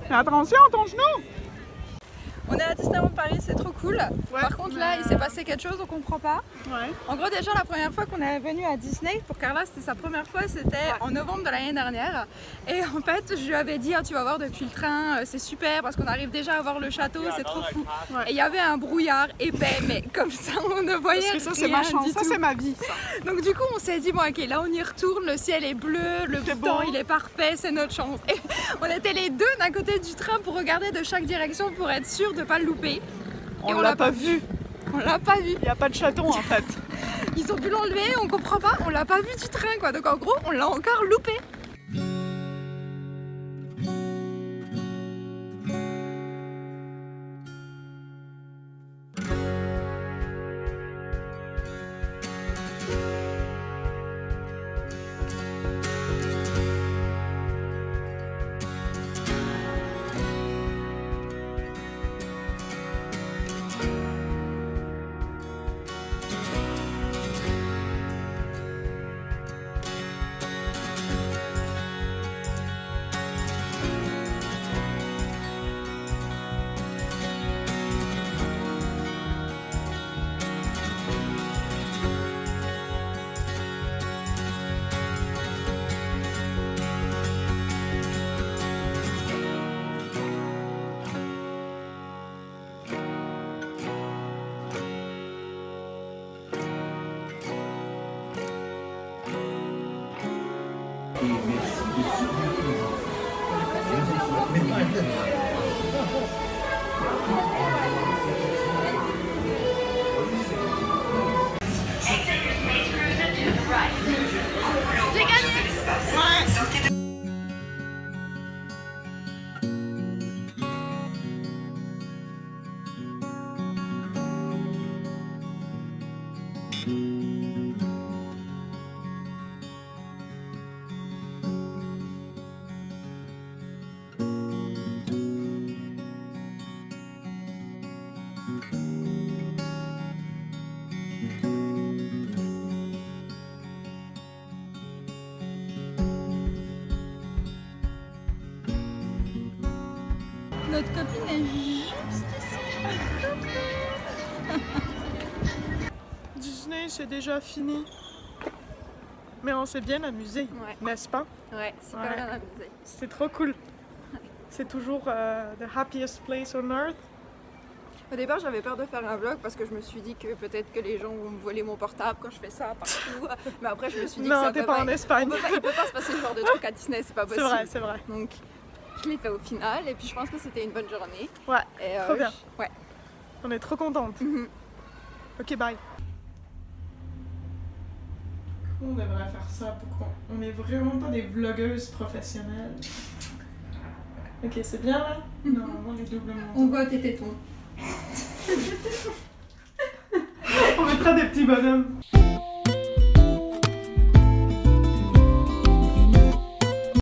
Attention, ton genou! On est à Disneyland Paris, c'est trop cool. Ouais. Par contre là, il s'est passé quelque chose, on comprend pas. Ouais. En gros, déjà la première fois qu'on est venu à Disney, pour Carla c'était sa première fois, c'était en novembre de l'année dernière. Et en fait, je lui avais dit, tu vas voir depuis le train, c'est super parce qu'on arrive déjà à voir le château, c'est trop fou. Ouais. Et il y avait un brouillard épais, mais comme ça on ne voyait rien. Parce que ça c'est ma chance, ça c'est ma vie. Ça. Donc du coup on s'est dit, bon ok, là on y retourne, le ciel est bleu, le temps il est parfait, c'est notre chance. Et on était les deux d'un côté du train pour regarder de chaque direction pour être sûr de pas le louper. On l'a pas vu. On l'a pas vu. Il n'y a pas de château en fait. Ils ont dû l'enlever, on comprend pas, on l'a pas vu du train quoi. Donc en gros, on l'a encore loupé. J'ai gagné. Notre copine est juste ici. Disney c'est déjà fini. Mais on s'est bien amusé, n'est-ce pas? Ouais, super bien amusé. C'est trop cool. C'est toujours the happiest place on earth. Au départ, j'avais peur de faire un vlog parce que je me suis dit que peut-être que les gens vont me voler mon portable quand je fais ça partout. Mais après, je me suis dit non, que ça t'es peut pas en Espagne. Il peut pas se passer ce genre de truc à Disney, c'est pas possible. C'est vrai, c'est vrai. Donc, je l'ai fait au final et puis je pense que c'était une bonne journée. Ouais, et, trop bien. Ouais. On est trop contentes. Ok, bye. On devrait faire ça pour qu'on est vraiment pas des vlogueuses professionnelles. Ok, c'est bien là? Non, on est doublement. On voit tes tétons. On mettra des petits bonhommes.